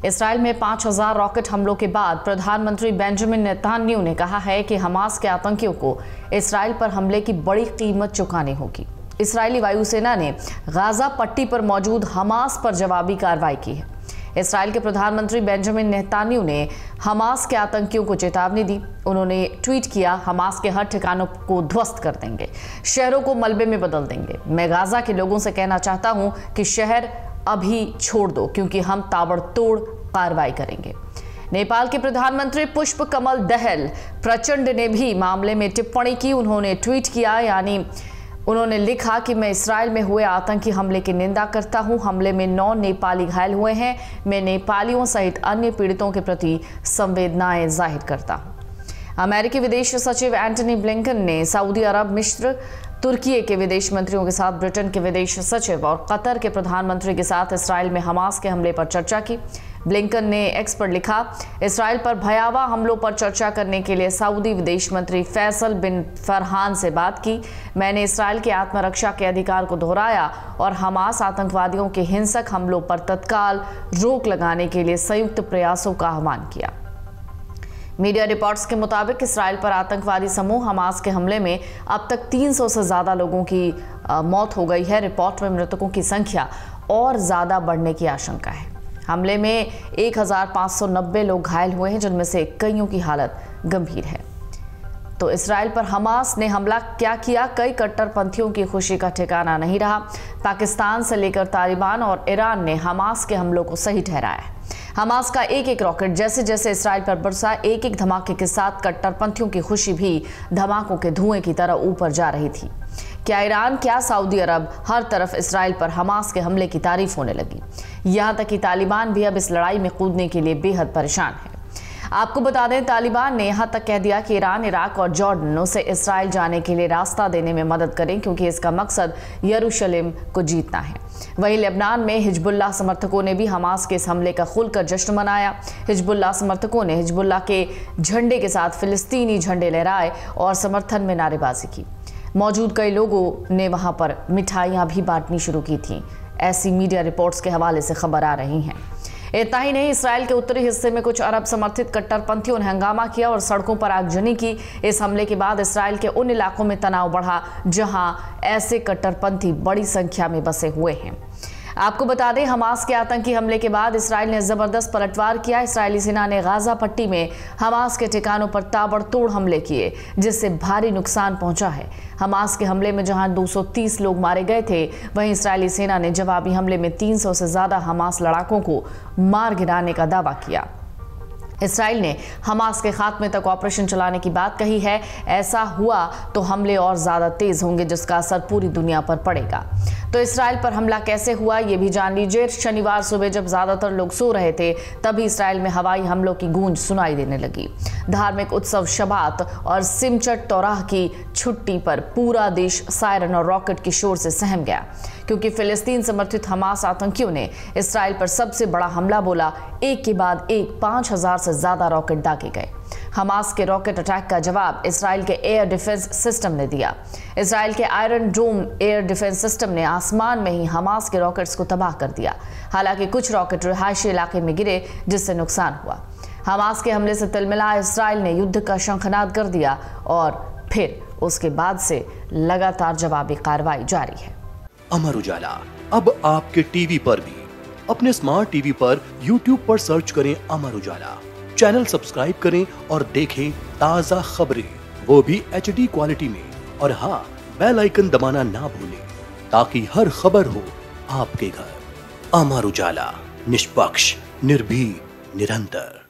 Israel में 5000 rocket हमलों के बाद प्रधानमंत्री बेंजामिन नेतन्याहू ने कहा है कि हमास के आतंकियों को इसराइल पर हमले की बड़ी कीमत चुकानी होगी। इसराइली वायुसेना ने गाजा पट्टी पर मौजूद हमास पर जवाबी कार्रवाई की है। इसराइल के प्रधानमंत्री बेंजामिन नेतन्याहू ने हमास के आतंकियों को चेतावनी दी। उन्होंने ट्वीट किया, हमास के हर ठिकानों को ध्वस्त कर देंगे, शहरों को मलबे में बदल देंगे। मैं गाजा के लोगों से कहना चाहता हूं कि शहर अभी छोड़ दो, क्योंकि हम ताबड़तोड़ कार्रवाई करेंगे। नेपाल के प्रधानमंत्री पुष्प कमल दहल प्रचंड ने भी मामले में टिप्पणी की। उन्होंने ट्वीट किया, यानी उन्होंने लिखा कि मैं इसराइल में हुए आतंकी हमले की निंदा करता हूं। हमले में 9 नेपाली घायल हुए हैं। मैं नेपालियों सहित अन्य पीड़ितों के प्रति संवेदनाएं जाहिर करता हूं। अमेरिकी विदेश सचिव एंटनी ब्लिंकन ने सऊदी अरब, मिस्र, तुर्की के विदेश मंत्रियों के साथ ब्रिटेन के विदेश सचिव और कतर के प्रधानमंत्री के साथ इसराइल में हमास के हमले पर चर्चा की। ब्लिंकन ने एक्स पर लिखा, इसराइल पर भयावह हमलों पर चर्चा करने के लिए सऊदी विदेश मंत्री फैसल बिन फरहान से बात की। मैंने इसराइल के आत्मरक्षा के अधिकार को दोहराया और हमास आतंकवादियों के हिंसक हमलों पर तत्काल रोक लगाने के लिए संयुक्त प्रयासों का आह्वान किया। मीडिया रिपोर्ट्स के मुताबिक इसराइल पर आतंकवादी समूह हमास के हमले में अब तक 300 से ज्यादा लोगों की मौत हो गई है। रिपोर्ट में मृतकों की संख्या और ज्यादा बढ़ने की आशंका है। हमले में 1590 लोग घायल हुए हैं, जिनमें से कईयों की हालत गंभीर है। तो इसराइल पर हमास ने हमला क्या किया, कई कट्टरपंथियों की खुशी का ठिकाना नहीं रहा। पाकिस्तान से लेकर तालिबान और ईरान ने हमास के हमलों को सही ठहराया है। हमास का एक एक रॉकेट जैसे जैसे इसराइल पर बरसा, एक एक धमाके के साथ कट्टरपंथियों की खुशी भी धमाकों के धुएं की तरह ऊपर जा रही थी। क्या ईरान, क्या सऊदी अरब, हर तरफ इसराइल पर हमास के हमले की तारीफ होने लगी। यहां तक कि तालिबान भी अब इस लड़ाई में कूदने के लिए बेहद परेशान है। आपको बता दें, तालिबान ने यहां तक कह दिया कि ईरान, इराक और जॉर्डन उसे इसराइल जाने के लिए रास्ता देने में मदद करें, क्योंकि इसका मकसद यरूशलेम को जीतना है। वहीं लेबनान में हिजबुल्लाह समर्थकों ने भी हमास के इस हमले का खुलकर जश्न मनाया। हिजबुल्लाह समर्थकों ने हिजबुल्लाह के झंडे के साथ फिलिस्तीनी झंडे लहराए और समर्थन में नारेबाजी की। मौजूद कई लोगों ने वहां पर मिठाइयां भी बांटनी शुरू की थी। ऐसी मीडिया रिपोर्ट्स के हवाले से खबर आ रही हैं। इतना ही नहीं, इसराइल के उत्तरी हिस्से में कुछ अरब समर्थित कट्टरपंथियों ने हंगामा किया और सड़कों पर आगजनी की। इस हमले के बाद इसराइल के उन इलाकों में तनाव बढ़ा जहां ऐसे कट्टरपंथी बड़ी संख्या में बसे हुए हैं। आपको बता दें, हमास के आतंकी हमले के बाद इसराइल ने जबरदस्त पलटवार किया। इसराइली सेना ने गाजा पट्टी में हमास के ठिकानों पर ताबड़तोड़ हमले किए, जिससे भारी नुकसान पहुंचा है। हमास के हमले में जहां 230 लोग मारे गए थे, वहीं इसराइली सेना ने जवाबी हमले में 300 से ज्यादा हमास लड़ाकों को मार गिराने का दावा किया। इसराइल ने हमास के खात्मे तक ऑपरेशन चलाने की बात कही है। ऐसा हुआ तो हमले और ज्यादा तेज होंगे, जिसका असर पूरी दुनिया पर पड़ेगा। तो इसराइल पर हमला कैसे हुआ, ये भी जान लीजिए। शनिवार सुबह जब ज्यादातर लोग सो रहे थे, तभी इसराइल में हवाई हमलों की गूंज सुनाई देने लगी। धार्मिक उत्सव शबात और सिमचट तौराह की छुट्टी पर पूरा देश सायरन और रॉकेट के शोर से सहम गया, क्योंकि फिलिस्तीन समर्थित हमास आतंकियों ने इसराइल पर सबसे बड़ा हमला बोला। एक के बाद एक 5000 से ज्यादा रॉकेट दागे गए। हमास के रॉकेट अटैक का जवाब इसराइल के एयर डिफेंस सिस्टम ने दिया। इसराइल के Iron Dome air defence system ने आसमान में ही हमास के रॉकेट्स को तबाह कर दिया। हालांकि कुछ रॉकेट रिहायशी इलाके में गिरे, जिससे नुकसान हुआ। हमास के हमले से तिलमिला इसराइल ने युद्ध का शंखनाद कर दिया और फिर उसके बाद से लगातार जवाबी कार्रवाई जारी है। अमर उजाला अब आपके टीवी पर भी। अपने स्मार्ट टीवी पर YouTube पर सर्च करें अमर उजाला, चैनल सब्सक्राइब करें और देखें ताजा खबरें, वो भी HD क्वालिटी में। और हाँ, बेल आइकन दबाना ना भूलें, ताकि हर खबर हो आपके घर। अमर उजाला, निष्पक्ष, निर्भीक, निरंतर।